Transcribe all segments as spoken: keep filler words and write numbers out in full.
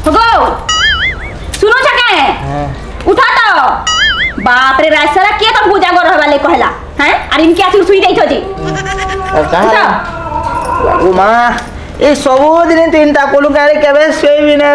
गो सुनो छके उठा तो बाप रे रासरा के तो पूजा कर रहले कहला हैं और इनके आसी सुई दैछ जी कहा ओ मां ए सबो दिन तीनटा कोलु कारे केबे सोई बिना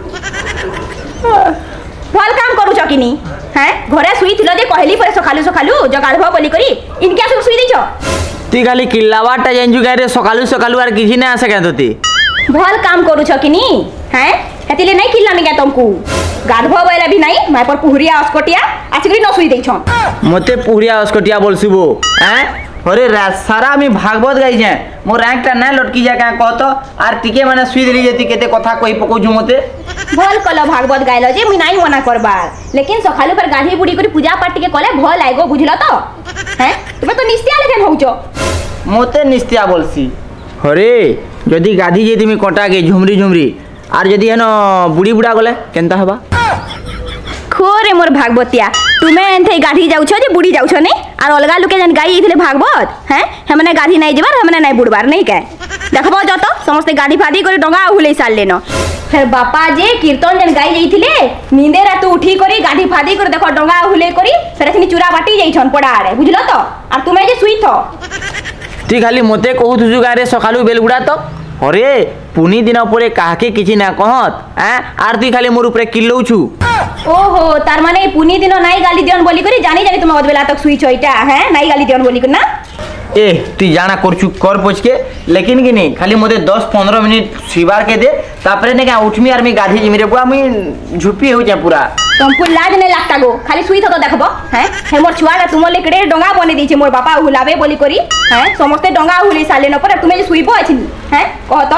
भल काम करू छकिनी हैं घरे सुई थिलो जे कहली पर सखालु सखालु जगाड़बो बोली करी इनके आसी सुई दैछ ती खाली किल्लावाटा जेंजु गारे सकालु सकालु आर किछि ना आसे केतोती भल काम करू छकिनी हैं हेतिले नै किल्लामी के तुमको गाधबो बेला भी नहीं माय पर पुहरिया अस्कोटिया आछकरी न सुई दैछ मते पुहरिया अस्कोटिया बोलसिबो हैं अरे सारा मी भागवत गाई जे मो रैंकटा ना लटकी जा का कहतो आर टिके माने सुई देली जेती केते कथा कहि पकौ छु मते भल कल भागवत गाइलो जे मी नाही मना करबा लेकिन सखालु पर गाधी बुडी करी पूजा पाठ टिके कले भल आइगो बुझलो तो हैं तुमे तो निस्तिया लेके होउचो मते निस्तिया बोलसी अरे जदी गाधी जेती मी कटा के झुमरी झुमरी आर जदी हनो बुडी बुडा गले केनता हबा खोरे मोर भागवतिया तुमे एंथे गाधी जाउछ जे बुडी जाउछ नै आर अलगा लोके जन गाई इथले भागवत हैं हमने गाधी नै जेबार हमने नै बुडबार नै के देखबो जतो समस्त गाधी फादी करी डंगा हुले साल लेनो फिर बापा जे कीर्तन जन गाई जाइथिले नींदे रात उठी करी गाधी फादी कर देखो डंगा हुले करी फेरथनी चूरा बाटी जाइछन पडा आड़े बुझलो तो आर तुमे जे सुई थो ती खाली मते कहू तुजु गारे सखालु बेलगुडा तो अरे पुनी दिन परे काके किछि ना कहत हैं आर ती खाली मोर ऊपर किल्लौ छु ओहो तार माने पुनी दिन नाई गाली दियन बोली करी जानी जानी तुम अदबेला तक सुई छोइटा हैं नाई गाली दियन बोली कर ना ए ती जाना करछु कर पोछ के लेकिन कि नहीं खाली मते दस पंद्रह मिनट सुइबार के दे तापरे ने का उठमी आर मी गाधी जिमी रे बुआ मी झुपी हो जा पूरा तुमको लाज नै लागता गो खाली सुई तो देखबो हैं हे मोर छुआटा तुम लेकड़े डंगा बने दीछे मोर बापा हुलाबे बोली करी हैं समस्त डंगा हुली साले न पर तुमे जे सुइबो अछि हैं कह तो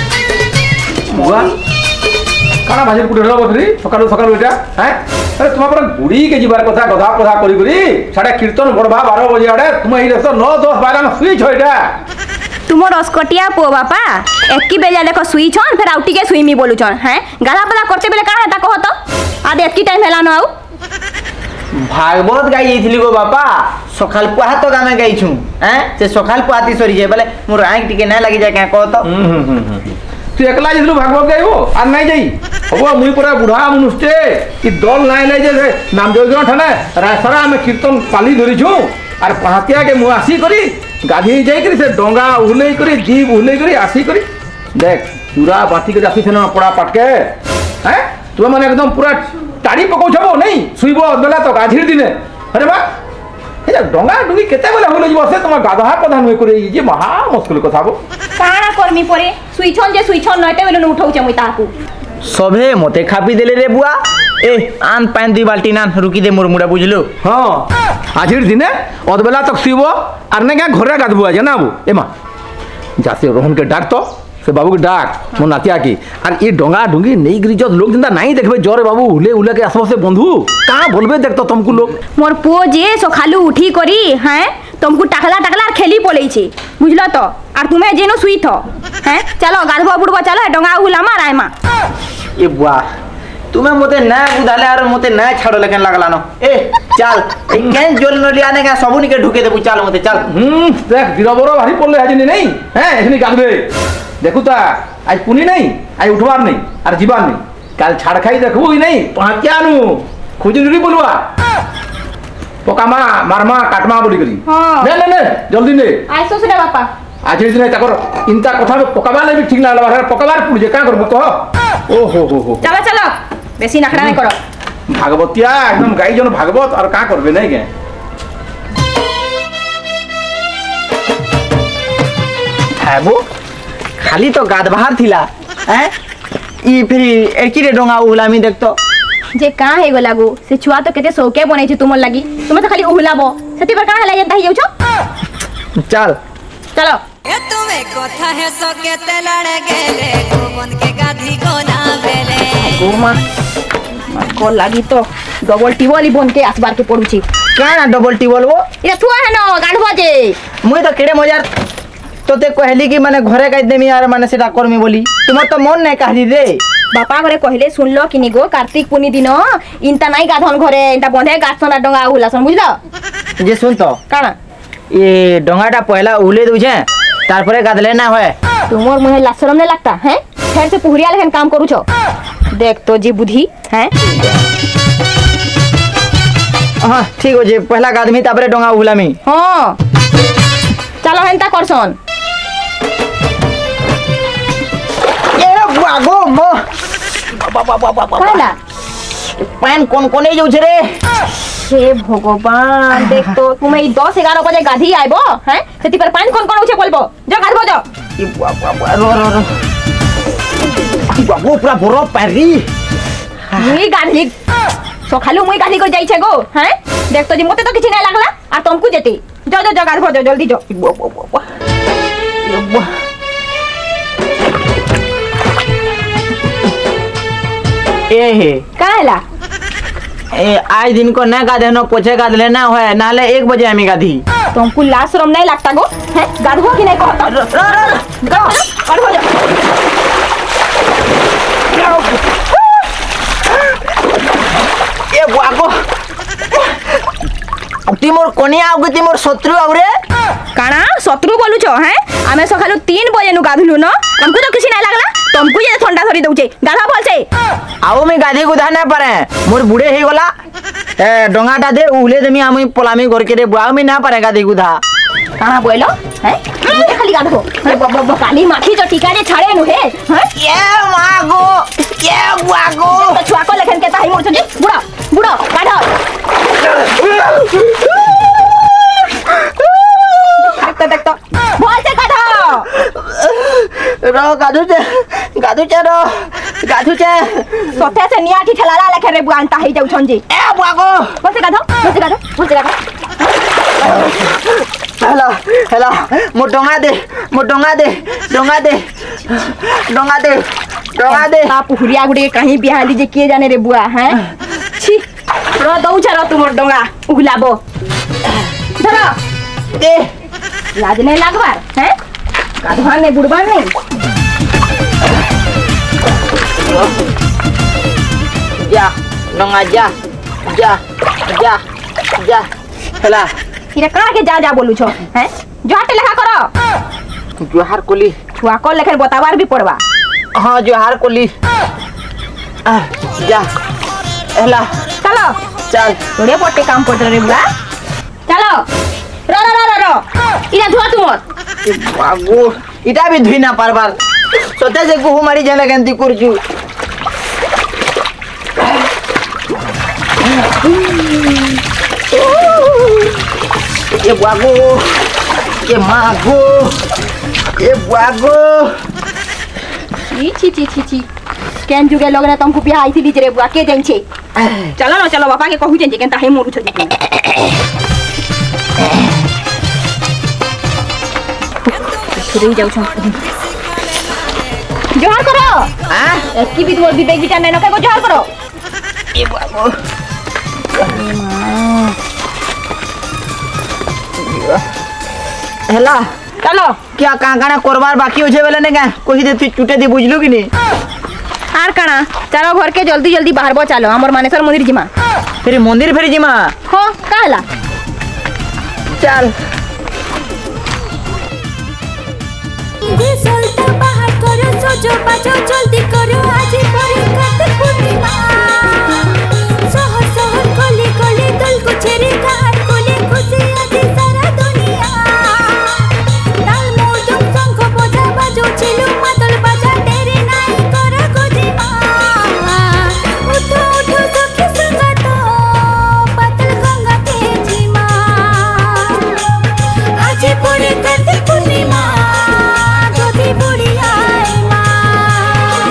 बुआ काना भाजी कुटे रहबो थरी सकाळु सकाळु एटा हैं अरे तुम पर बुड़ी के जीवार कथा गधा कथा करी करी साडा कीर्तन बड़बा बारह बजे आडे तुम एही रस नौ दस बारह में सुई छोइटा तुमर अस्कटिया पो बापा एककी बेजा देखो सुई छन फिर आउटी के सुई मी बोलु छन हैं गाला पला करते बेले काना हेता कह तो आदे एककी टाइम हेला न आउ भागवत गाई जाइथिली गो बापा सखाल पुआ तो गामे गाई छु हैं से सखाल पुआती सरी जे बोले मोर आंख टिके ना लागि जा का कह तो तू एकला जिलु भागवत गाइबो आर नै जाई हबो मुई पूरा बुढ़ा मनुष्टे कि दल नाय ले जे नाम जोगियो ठने रासरा में कीर्तन पाली धरि छु आर पहातिया के मुआसी करी गाधी जाई करी से डोंगा उले करी जीव उले करी आसी करी देख पूरा बाती के आसी छन पड़ा पटके हैं तू माने एकदम पूरा टाड़ी पकौ छबो नै सुइबो बेला तो गाधीर दिने अरे बा ए डोंगा डुगी केते बेला होले जीव से तुम गाधा प्रधान होई करी जे महा मुश्किल कथा बो काना करमी परे सुइछन जे सुइछन नटे बेले न उठाउ छ मुई ताकू सभे मते खापी देले रे बुआ ए आन पान दुई बाल्टी नान रुकी दे मोर मुडा बुझलो हां आजिर दिने अदबेला तक सुइबो आर ने का घरे गाधबो आ जनाबो एमा जासे रोहन के डाक तो से बाबू के डाक मो नातिया की आर ई डोंगा डुंगी नहीं गिरी जद लोग जिंदा नहीं देखबे जोरे बाबू हुले उले के आसपास से बंधु का बोलबे देख तो तुमको लोग मोर पो जे सखालु उठी करी हैं तुमको टाकला टाकला खेली पलै छी बुझलो तो आर तुमे जेनो सुई थो हैं चलो गाधबो बुड़बो चलो डोंगा हुला मार आइमा ए बुआ तुम्हें मते ना बुधाले आर मते ना छाड़ो लेकिन लागला न ए चल ए केन जोल न लियाने का सबुनी के ढुके देबु चल मते चल हम्म देख गिरबरो भारी पड़ले हजनी नहीं हैं एखनी गाधबे देखू ता आज पुनी नहीं आज उठवार नहीं आर जीवार नहीं काल छाड़ खाई देखबो ही नहीं पहातियानु खुजुरी बोलवा पोकामा मारमा काटमा बोली करी हां ने ने ने जल्दी ने आइसो से बापा आज दिन तकर इनता कथा में पोकाबा ले भी ठीक ना लगा पोकाबार पुड़ जे का करबो कह ओ हो हो हो चलो चलो बेसी नखरा नहीं करो भागवतिया एकदम गाई जन भागवत और का करबे नहीं के खाबो खाली तो गाद बाहर थिला हैं ई फिर एकी रे डोंगा उलामी देख तो जे का हे गो लागो से छुआ तो केते सोके बनै छै तुमन लागी तुम तो खाली उहुलाबो सेति पर का हला जता हियौ छ चल चलो ए तुम्हें कथा है सोके ते लड़ गेले गोवन के गाधी कोना बेले गोमा को लागी तो डबल टिवल बन के आसबार के पड़ू छी का ना डबल टिवल वो इरा छुआ है न गांधबो जे मुई तो केड़े मजार तोते कहली कि माने घरे गाई देमी यार माने सेटा करमी बोली तुम तो मन नै कहली रे बापा घरे कहले सुनलो किनी गो कार्तिक पुनी दिन इनता नाई गाधन घरे इनता बंधे गाछना डंगा हुलासन बुझलो जे सुन तो काना ये डंगाटा पहला उले दउ छे तारपरे गादले ना होय तुमर मुहे लाशरम ने लगता है फेर से पुहरिया लेखन काम करू छो देख तो जी बुद्धि हैं। हाँ ठीक हो जे पहला गाधमी तापरे डोंगा उहलामी। हाँ चलो हेंता करसन। ए बागो मो काला पैन कोन कोने जाउ छे रे। हे भगवान देख तो तुम्हें ई दस ग्यारह बजे गाधी आइबो हैं सेति पर पानी कोन कोन उछे बोलबो जो गाधबो जो। ई बाबा बा रो रो रो ई बाबू पूरा बरो पैरी मुई गाधी सखालु मुई गाधी को जाई छे गो हैं देख तो जी मते तो किछि नै लागला आ तुमको जेते जो जो जो गाधबो जो जल्दी जो। ई बाबा बाबा ई बाबा ए हे काला ए आज दिन को ना गाधे न पोछे गाध लेना है नाले एक बजे आमी गाधी। तुमको लाज शरम नहीं लगता गो हैं गाधबो कि नहीं कहत रो रो रो गाधबो जो। ए बागो तिमोर कोनिया आउ के तिमोर शत्रु आउ रे काना शत्रु बोलु छो हैं आमे सखालु तीन बजे नु गाधलु न हमको तो किछि नहीं लागला तुमको ये ठंडा धरी दउचे गाधा बोल से आउ मी गाधी गुधा ना पारे मोर बुढ़े हे गला ए डोंगाटा दे उले देमी आमी पलामी घर के रे बुआ मी ना पारे गाधी गुधा काना बोलो हैं मुझे खाली गाधो हे बाबा काली माखी जो ठिकाने छाड़े नु हे हैं ये मागो ये बागो तो छुआ को लेखन के ताही मोर छे बुड़ा बुड़ा गाधा देखता देखता बोल से गाधा रो गाधु चे गाधु चे रो गाधु चे सोते से निया की ठलाला लेखे रे बुआन ताही जाउ छन जी ए बागो बोल से गाधो बोल से गाधो बोल से गाधो। हेलो हेलो मो डोंगा दे मो डोंगा दे डोंगा दे डोंगा दे डोंगा दे ता पुहरिया गुडे कहीं बिहा लीजे के जाने रे बुआ हैं छी रो दउ छरो तुमर डोंगा उगलाबो धरो दे लाज नहीं लागबार हैं गाधवान नहीं बुड़बान नहीं जा डोंगा जा जा जा जा हेला फिर कहां के जा जा बोलू छो हैं जो हटे लेखा करो जोहार कोली छुआ को लेखन बतावार भी पड़वा। हाँ जोहार कोली आ, जा हेला चलो चल थोड़े पोटे काम पड़ रे बुआ चलो रो रो रो रो इना धुआ तुमर बाबू इटा भी धुई ना पारबार सोते से गुहू मारी जाने गंती कुरजू ये बागो ये मागो ये बागो छी छी छी छी छी केन जुगे लोग ने तुमको बियाह आई थी लीजे रे बुआ के देन छे चलो ना चलो बापा के कहू जेन केन ताहे मोरू छ छुरी जाउ छ जोहार करो हां एक की भी तोर विवेक विचार नहीं न को जोहार करो ये बागो हेला चलो क्या कहाँ कहाँ करबार बाकी हो बेले ने कही दे तू चुटे दी बुझलू कि नहीं आर काना चलो घर के जल्दी जल्दी बाहर बो चलो हमर मानेसर मंदिर जिमा फिर मंदिर फिर जिमा हो काला चल बाहर करो सोचो बाजो जल्दी करो आज परे काते पूर्णिमा शहर शहर गली गली दल को छेरे घाट कोले खुशी आज सारा दुनिया ताल मोदम शंख बजा बाजो छिलु मादल बाजा तेरे नाई करो गोजिमा उठो उठो सखी संगतो पातल गंगा के जिमा आज परे काते पूर्णिमा बुढ़िया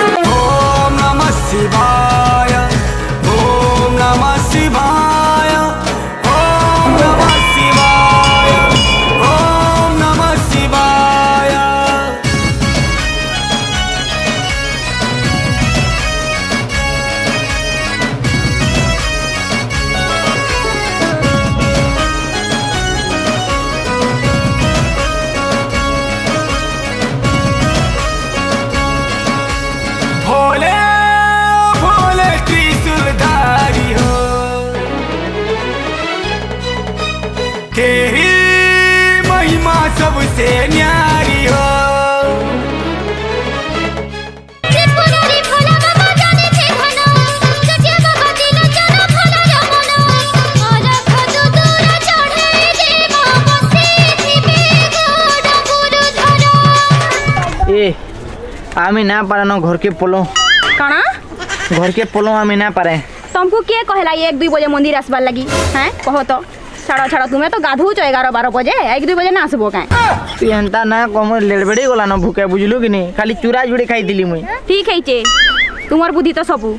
ए आमी ना पारे न घर के पलो काना घर के पलो आमी ना पारे तुमको के कहला एक दुई बजे मंदिर आसबार लगी हैं कहो तो छाड़ छाड़ तुम्हें तो गाधु छो एगारह बारह बजे एक दुई बजे ना आसबो काए तू एंता ना कम लेड़बेड़ी गला न भूखे बुझलु कि नहीं खाली चूरा जुड़ी खाई दिली मुई ठीक है चे तुम्हार बुद्धि तो सबू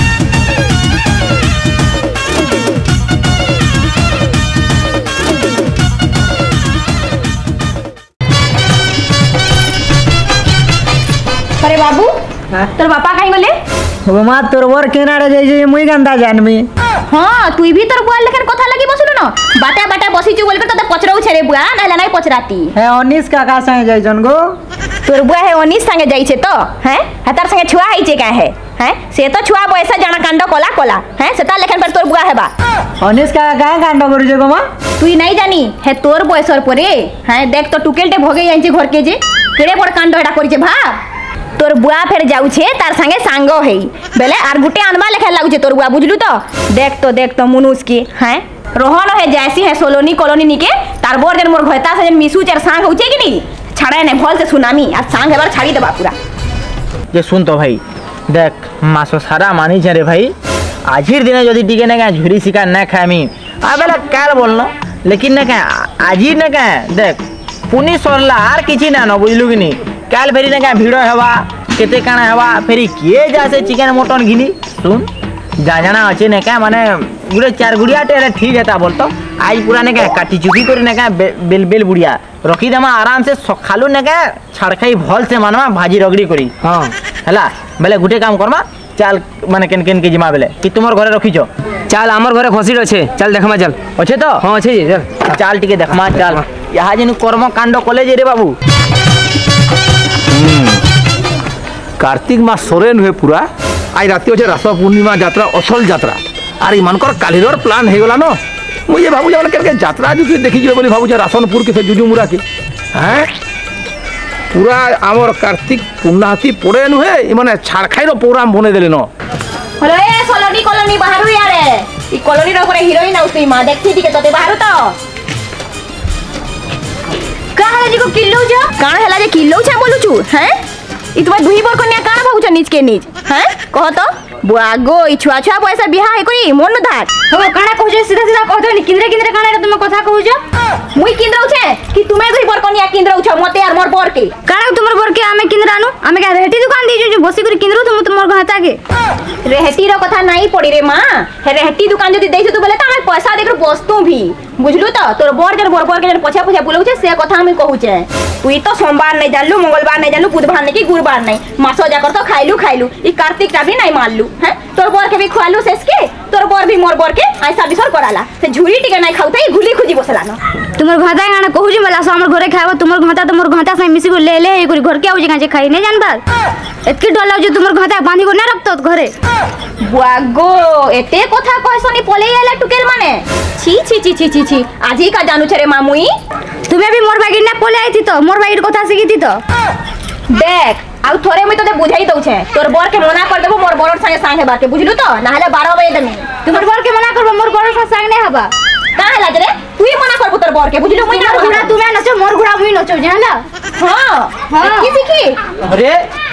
अरे बाबू तोर बापा कहीं गले हो मां तोर वर केनाडे जाई जे मुई गंदा जानमी हां तू भी तोर बुआ लेखन कथा लगी बसुलो न बाटा बाटा बसी छु बोल के तते पचराउ छे रे बुआ नाला नाही पचराती है अनिस काका संगे जाई जन गो तोर बुआ है अनिस संगे जाई छे तो हैं हतार संगे छुआ है छे का है हैं से तो छुआ पैसा जाना कांड कोला कोला हैं सेता लेखन पर तोर बुआ हेबा अनिस काका काहे कांड करू जे गो मां तू नहीं जानी है तोर बयसर परे हैं देख तो टुकेलटे भगे जाई छे घर के जे केड़े बड़ कांड एटा करी छे भा तोर बुआ फेर जाऊ छे तार संगे सांगो है बेले आर गुटे अनबा लेखा लागु छे तोर बुआ बुझलु तो देख तो देख तो मुनुस की हैं रोहन है जैसी है सोलोनी कॉलोनी निके तार बोर जन मोर घयता से जन मिसु चार सांग होचे कि नहीं छाड़े ने भल से सुनामी आ सांग हेबार छाड़ी देबा पूरा ये सुन तो भाई देख मासो सारा मानी छे रे भाई आजिर दिने जदी टिके ने का झुरी शिकार ना खामी आ बेला काल बोलनो लेकिन ने का आजिर ने का देख पुनी सरला आर किछि ना न बुझलु कि नहीं काल फेरी ने का भिड़ो हेबा केते काना हेबा फेरी किए जासे चिकन मटन घिनी सुन जा जाना अच्छे ने का माने गुड़े चार गुड़िया टेरे ठीक है बोलतो आज पूरा ने का काटी चुकी कर ने का बेल बेल बुड़िया रखी देमा आराम से सखालू ने का छाड़खाई भल से मानवा भाजी रगड़ी करी हां हला बेले गुटे काम करमा चल माने केन केन के जिमा बेले कि तुमर घरे रखी छो चल हमर घरे खसीड छे चल देखमा चल अच्छे तो हां छे चल चल टिके देखमा चल यहाँ जिन कर्म कांड कॉलेज रे बाबू कार्तिक मास सरे नुहे पूरा आज राति अच्छे रास पूर्णिमा यात्रा असल यात्रा आर इमानकर कालीर प्लान हो गला न मुझे भावु के यात्रा जो देखी बोली भावु रासनपुर के जुजु मुरा के हैं पूरा आमर कार्तिक पूर्णाहाती पड़े नुहे इमाने छाड़खाई प्रोग्राम बने देले न अरे सोलोनी कॉलोनी बाहरु यारे ई कॉलोनी रो पर हीरोइन आउती मा देखती टिके तते बाहरु तो का हला जी को किल्लो जो काण हला जे किल्लो छे बोलु छु हैं ई तुम दुही बर कन्या काण भाउ छ नीच के नीच हैं कह तो बुआगो ई छुआ छुआ पैसा बिहा है कोई मन धार हम काणा कहू जे सीधा सीधा कह दो नि किंद्रे किंद्रे काणा रे तुम कथा कहू जो मुई किंद्रौ छे कि तुमे दुही बर कन्या किंद्रौ छ मते यार मोर बर के काणा तुमर बर के आमे किंद्रानु आमे का रेहटी दुकान दी जो बसी कर किंद्रौ तुम तुमर घाता के रेहटी रो कथा नहीं पड़ी रे मां हे रेहटी दुकान जदी देइछ तू बोले त आमे पैसा देकर बस्तू भी बुझलु तो तोर बर जन बर बर के जन पछा पछा बोलउ छे से कथा हम कहू छे तू तो सोमवार नहीं जानलू मंगलवार नहीं जानलू बुधवार नहीं कि गुरुवार नहीं मासो जाकर तो खाइलू खाइलू ई कार्तिक का भी नहीं मानलू हैं तोर बर के भी खुआलू शेष के तोर बर भी मोर बर के ऐसा बिसर कराला से झुरी टिके नहीं खाउते ई घुली खुजी बसला न तुमर घाता गाना कहू जे मला हमर घरे खाइबो तुमर घाता त मोर घाता से मिसी को ले ले ई घर के आउ जे काजे खाई नहीं जानबार एतकी डर लाउ जे तुमर घाता बांधी को ना रखतो घरे बुआगो एते कथा कहसनी पले आला टुकेल माने छी छी छी छी छी छी आजी का जानू छरे मामुई तुम्हें भी मोर बागिर ना पले आई थी तो मोर बागिर कथा सीखी थी तो देख आउ थोरे में तो बुझाई दउ छे तोर बर के मना कर देबो मोर बरर संगे संगे बाके बुझलु तो ना हले बारह बजे देमी तुमर बर के मना करबो मोर बरर संगे संगे हबा का हला रे तू ही मना करबो तोर बर के बुझलु मुई ना गुड़ा तुमे नचो मोर गुड़ा मुई नचो जानला हां हां की सीखी अरे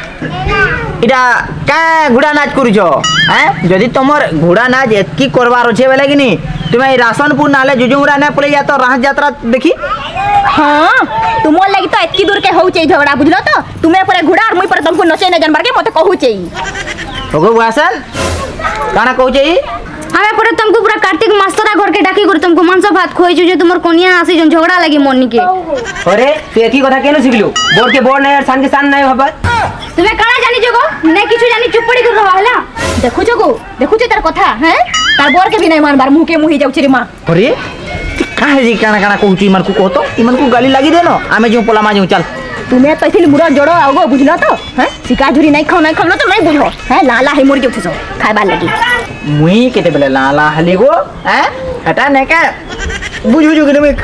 इटा का घोड़ा नाच करू छो हैं जदी तमर घोड़ा नाच एतकी करबार छे बेले कि नहीं तुम्हें रासनपुर नाले जुजुमुरा ना पले जा तो रास यात्रा देखी हां तुमो लगी तो एतकी दूर के होउ छै झगड़ा बुझलो तो तुमे पर घोड़ा और मुई पर तुमको नचे न जानबार के मते कहू छै होगो वासन काना कहू छै हमें पर तुमको पूरा कार्तिक मास्तरा घर के डाकी कर तुमको मांस भात खोई जो तुमर कोनिया आसी जन झगड़ा लगी मोनी के अरे तू एकी कथा केनो सिखलु बोर के बोर नहीं और सान के सान नहीं हबा तुम्हें काना जानी जगो नहीं किछु जानी चुपड़ी कर रहा हला देखु जगो देखु छ तार कथा हैं तार बोर के भी नहीं मानबार मुंह के मुही जाउ छी रे मां अरे काहे जी काना काना कहू छी मन को कहतो इमन को गाली लागी देनो आमे जो पला मा जो चल तुम्हें तो इथिल मुरा जड़ो आगो बुझलो तो हैं सिका झुरी नहीं खाओ नहीं खाओ तो नहीं बुझो हैं लाला ही मुर जाउ छ खाइबा लगी मुई केते बेले लाला हली गो हैं हटा ने का बुझु जुग ने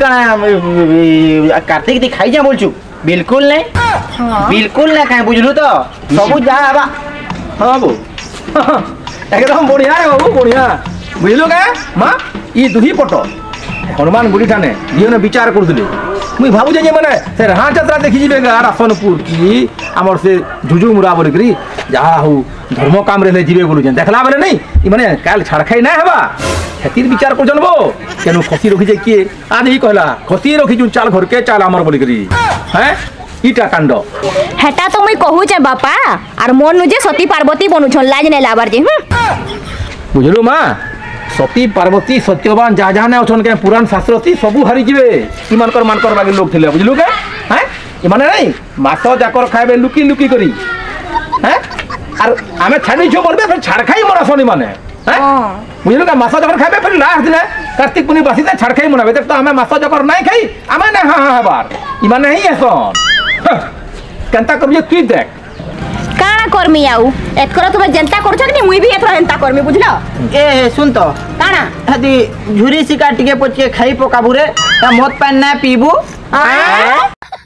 काना कार्तिक दी खाई जा बोल छु बिल्कुल नहीं हां बिल्कुल ना काहे बुझलु तो सब जा आबा हां बो एकदम बढ़िया है बाबू बढ़िया बुझलो का मां ई दुही पटो हनुमान गुड़ी ठाने दियो ने विचार कर दिले मुई भाबु जे माने से राहा यात्रा देखि जिबे गार आसनपुर की हमर से जुजु मुरा बोल करी जहा हो धर्म काम रे जिबे बोलु जे देखला माने नहीं ई माने काल छाड़खाई ना हेबा हेतिर विचार कर जनबो केनु खसी रखि जे किए आदि कहला खसी रखि जु चाल घर के चाल हमर बोल करी हैं इटा कांड हेटा तो मुई कहू जे बापा आर मोर नु जे सती पार्वती बनू छन लाज नै लाबार जे बुझलु मां सती पार्वती सत्यवान जा जाने अछन के पुराण शास्त्र थी सबु हारी जिवे इमान कर मान कर बागे लोग थिले बुझलु के हैं ई माने नहीं मास जाकर खाइबे लुकी लुकी करी हैं आर आमे छाडी छो बोलबे फिर छाड़ खाई मरा सोनी माने हैं बुझलु का मास जाकर खाइबे फिर लास्ट दिन कार्तिक पुनी बासी से छाड़ खाई मनाबे तो आमे मास जाकर नहीं खाई आमे ना हां हां बार ई माने नहीं एसन कंता करिए तू देख काना करमी आउ एतकर तुम जनता करछ कि मुई भी एतरा जनता करमी बुझलो ए सुन तो काना हदी झुरी सिका टिके पोच के खाई पकाबू रे ता मत पान ना पीबू आ